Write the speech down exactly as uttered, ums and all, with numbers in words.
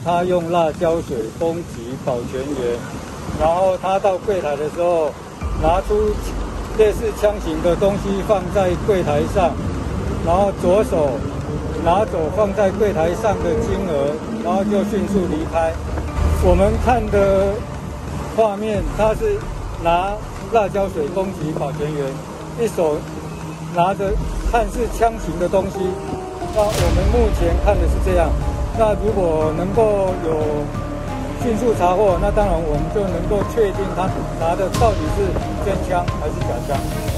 他用辣椒水攻击保全员，然后他到柜台的时候拿出类似枪型的东西放在柜台上，然后左手拿走放在柜台上的金额，然后就迅速离开。我们看的画面，他是拿辣椒水攻击保全员，一手拿着看似枪型的东西。那我们目前看的是这样。那如果能够有迅速查获，那当然我们就能够确定他拿的到底是真枪还是假枪。